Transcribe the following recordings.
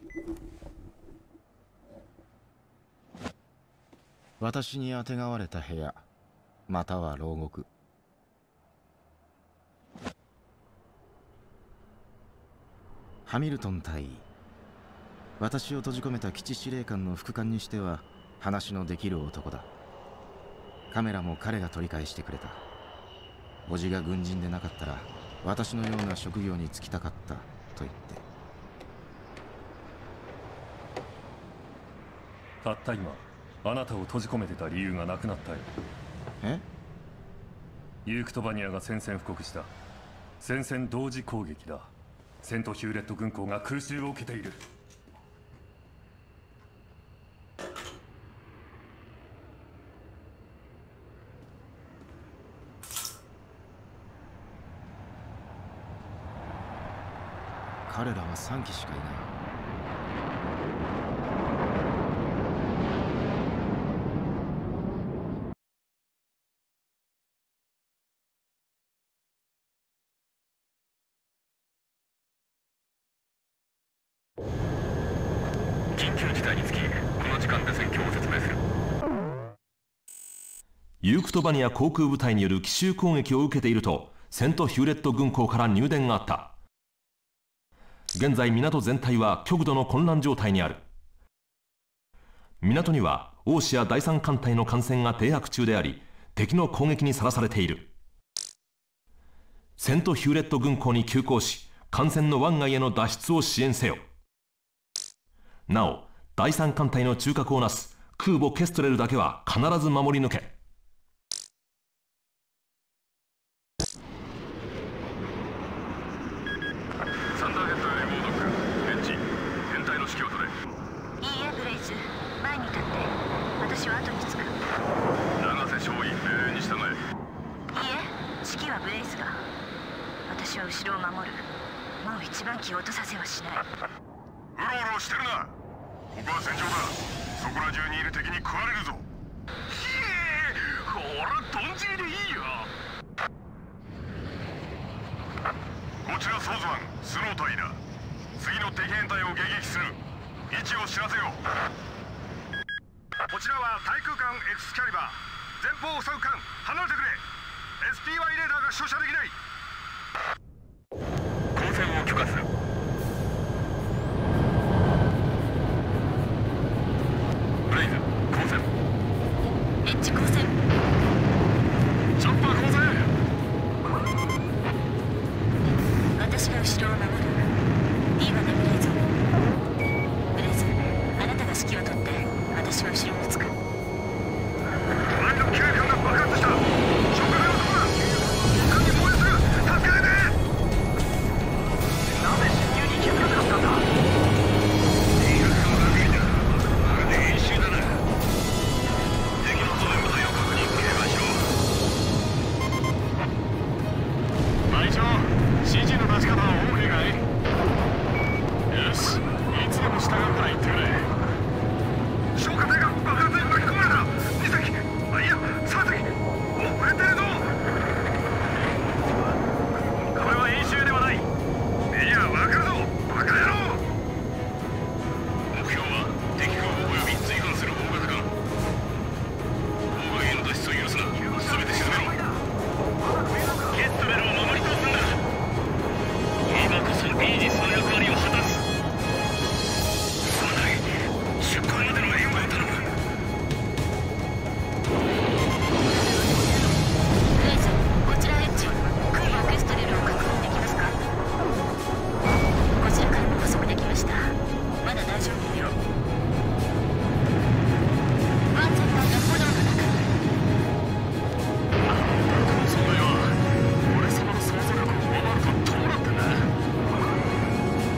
私にあてがわれた部屋、または牢獄。ハミルトン大尉、私を閉じ込めた基地司令官の副官にしては話のできる男だ。カメラも彼が取り返してくれた。叔父が軍人でなかったら私のような職業に就きたかったと言って。 たった今あなたを閉じ込めてた理由がなくなったよ。 え？ ユークトバニアが宣戦布告した。戦線同時攻撃だ。セントヒューレット軍港が空襲を受けている。 彼らは3機しかいない。 緊急事態につきこの時間で戦況を説明する。 ユークトバニア航空部隊による奇襲攻撃を受けているとセントヒューレット軍港から入電があった。現在港全体は極度の混乱状態にある。港にはオーシア第三艦隊の艦船が停泊中であり、敵の攻撃にさらされている。セントヒューレット軍港に急行し、艦船の湾外への脱出を支援せよ。なお、第三艦隊の中核をなす空母ケストレルだけは必ず守り抜け。 サンダーヘッドよりモードック、ベンチ、全体の指揮を取れ。 いいえ、ブレイズ。前に立って。私は後につく。 永瀬少尉、命令に従え。 いいえ、指揮はブレイズが。私は後ろを守る。もう一番気を落とさせはしない。 うろうろしてるな。ここは戦場だ。そこら中にいる敵に食われるぞ。ひえ、俺とんじりでいいよ。こちらソーズマン、スノー隊だ。次の敵編隊を迎撃する。位置を知らせよう。こちらは対空艦エクスキャリバー。前方を塞ぐ艦、離れてくれ。 SPY レーダーが照射できない。交戦を許可する。ブレイズ、交戦。 エッジ交戦。 チョッパー交戦。 私が後ろを守る。いいわね、ブレイズ。ブレイズ、あなたが指揮を取って、私は後ろにつく。 隣の機械艦が爆発した。消火剤はどこだ。艦に燃えする。助けてね。なぜ侵入に気づかなかったんだ。いや、悪いな。まるで演習だな。敵の装備部隊を確認、警戒しろ。隊長、指示の出し方は OK かい。よし、いつでも従うから言ってくれ。消火剤が爆発に巻き込まれた。2隻、いや3隻、もう触れてるぞ。これは演習ではない。いや、分かるぞバカ野郎。目標は敵空母および追反する大型艦。妨害への脱出を許すな。全て沈めろ。ケストレルを守り通すんだ。今こそイージスの役割を果たす。そうだい、出港までの援護を頼む。 ブレイズ、こちらエッジ。空母ケストレルを確認できますか。こちらからも補足できました。まだ大丈夫よ。湾全体が炎の中。 この存在は俺様の想像力を上回るとどうなってんだ。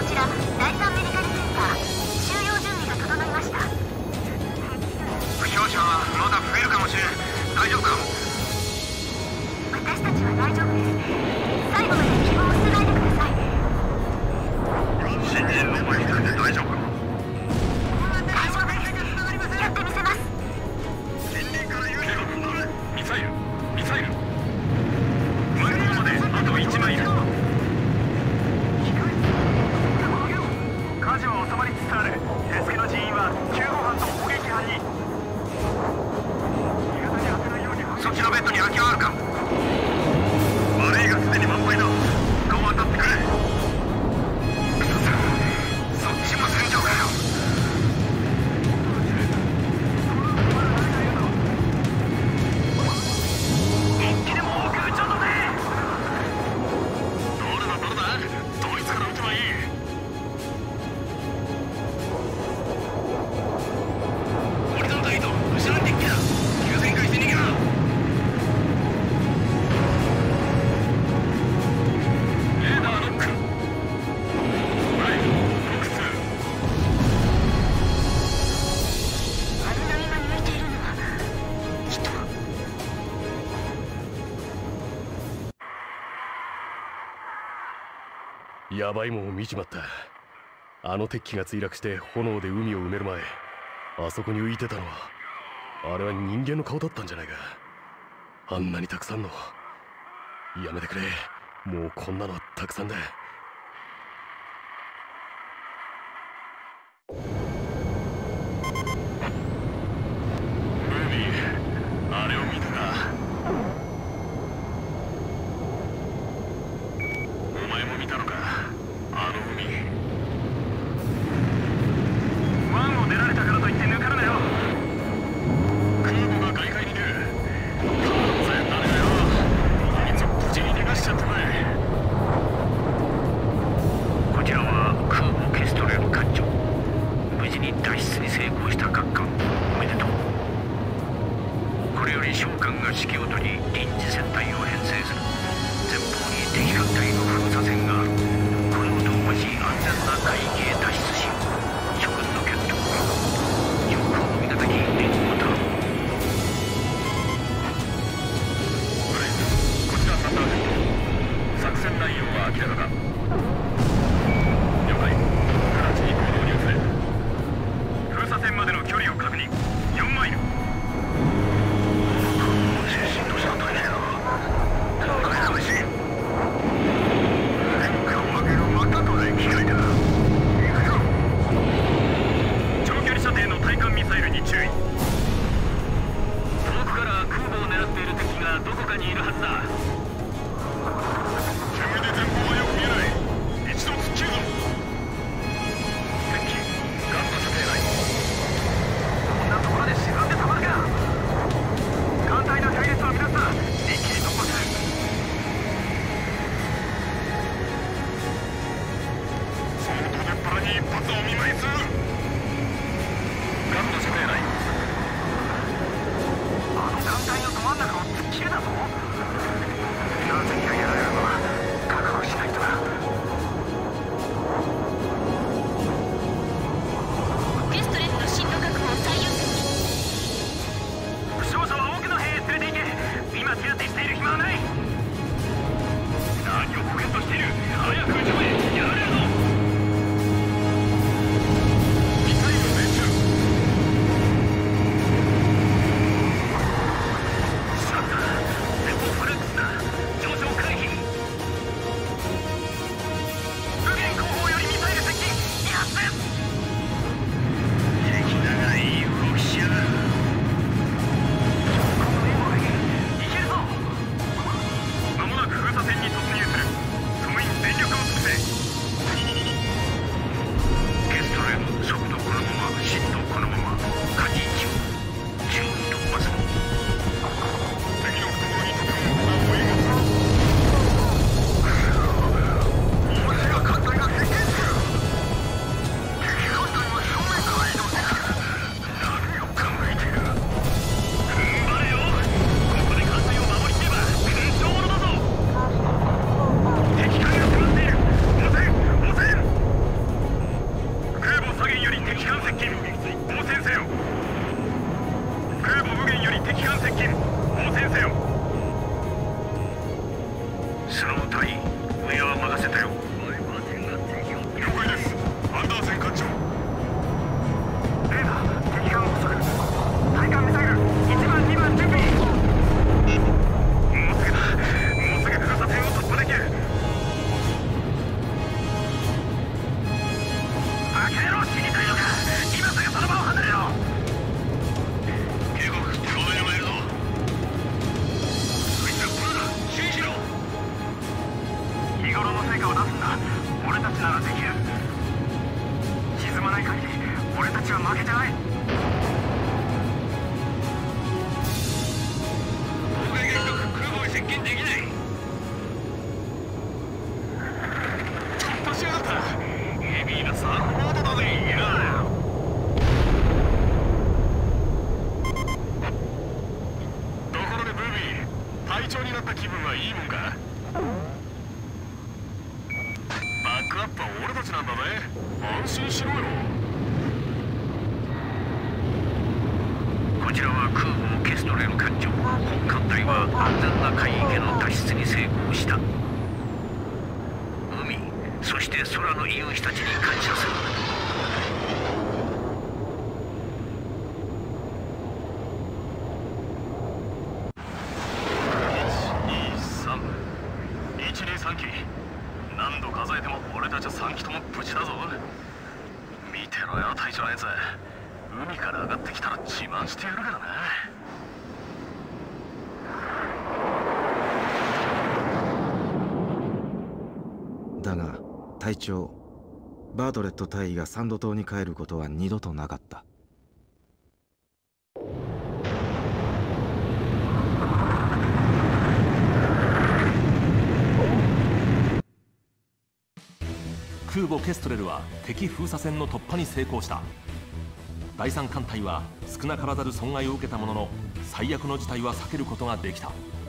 ちら第3メディカルセンター、収容準備が整いました。 負傷者はまだ増えるかもしれん。大丈夫か？ 私たちは大丈夫です。最後まで希望をつないでください。 新人の前に出て大丈夫か？ 大丈夫です。やってみせます。 近隣から有利を取る。ミサイルミサイル。前方まであと1マイル。火事は収まりつつある。手付けの人員は救護班と砲撃班に。そっちのベッドに空きはあるか？悪いがすでに満杯だ。他を当たってくれ。そっちも戦場かよ。一気でも多く撃ち落とせ。どれだどれだ。ドイツから撃てばいい。ホリゾンタイト後ろにデッキだ。急旋回して逃げろ。レーダーロック。はい複数。 あんなに今抜いているのは人。 やばいもんを見ちまった。あの鉄器が墜落して炎で海を埋める前、あそこに浮いてたのはあれは人間の顔だったんじゃないか。あんなにたくさんの。やめてくれ。もうこんなのはたくさんだ。 海、あれを見たか？お前も見たのか？あの海。湾を出られたからといって抜かるなよ。空母が外海に出る。頼むぜ誰がよ。あいつを無事に逃がしちゃってくれ。こちらは空母ケストレル艦長。無事に脱出に成功した閣下、おめでとう。これより召喚が指揮を執り臨時戦隊を編成する。前方に敵艦隊の封鎖線がある。これを突破し安全な海域へ脱出しよう。諸君の決闘は上空のみなたき援護を頼む。こちらサンダージェット。作戦内容は明らかだ。了解。直ちに行動に移れ。封鎖線までの距離を確認。4マイル。精神としては大変だ。難しい。変化を上げるまたとない機会だ。行くぞ。長距離射程の対艦ミサイルに注意。遠くから空母を狙っている敵がどこかにいるはずだ。煙で前方はよく見えない。一度突っ切るぞ。敵機ガンの射程内。こんなところで沈んでたまるか。艦隊の隊列は乱った。一気に突破する。そのどでっ腹に一発をお見舞いする。ガンの射程内。あの艦隊のど真ん中を突っ切るだぞ。なぜかやられるのは覚悟しないとな。 ケストレルの進路確保を最優先に。 負傷者は奥の部屋へ連れて行け。今手当てしている暇はない。何をポケットしている。早く上へやられるぞ。ミサイル命中。しまった。前方バカ野郎、死にたいのか。今すぐその場を離れろ。警告、正面にいるぞ。そいつはプロだ。注意しろ。日頃の成果を出すんだ。俺たちならできる。沈まない限り俺たちは負けてない。妨害がひどく空母に接近できない。突破しやがった。ヘビーなサーフボードだぜ。いやところでブービー、隊長になった気分はいいもんか。バックアップは俺たちなんだぜ。安心しろよ。こちらは空母ケストレル艦長。本艦隊は安全な海域への脱出に成功した。海、そして空の勇士たちに感謝する。123機。何度数えても俺たちは3機とも無事だぞ。見てろよ、隊長のやつ。海から上がってきたら自慢してやるからな。 だが隊長、バートレット大尉がサンド島に帰ることは二度となかった。 空母ケストレルは敵封鎖線の突破に成功した。第3艦隊は少なからざる損害を受けたものの、最悪の事態は避けることができた。